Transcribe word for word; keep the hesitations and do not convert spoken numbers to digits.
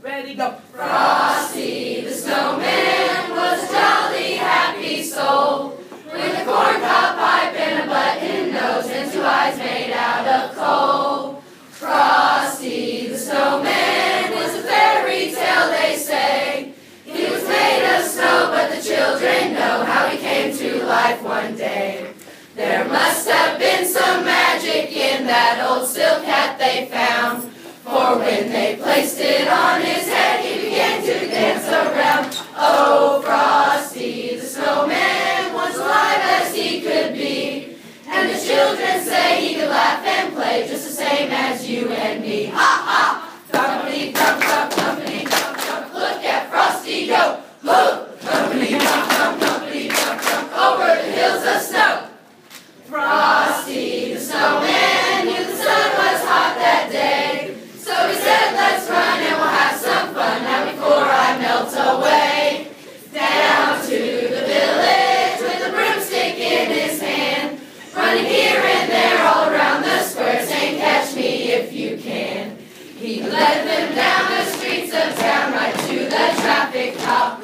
Ready, go. Frosty the snowman was a jolly happy soul, with a corncob pipe and a button nose and two eyes made out of coal. Frosty the snowman was a fairy tale, they say. He was made of snow, but the children know how he came to life one day. There must have been some magic in that old silk hat they found, for when they placed it on his head, he began to dance around. Oh, Frosty the snowman was alive as he could be, and the children say he could laugh and play just the same as you and me. Ha ha! Thumpity thump thump, thumpity thump thump, look at Frosty go! Whoop! Thumpity thump thump, thumpity thump thump, over the hills of snow. Frosty the snowman knew the sun was hot that day, so he said, let's run and we'll have some fun now before I melt away. Down to the village with a broomstick in his hand, running here and there all around the square, saying, catch me if you can. He led them down the streets of town right to the traffic cop.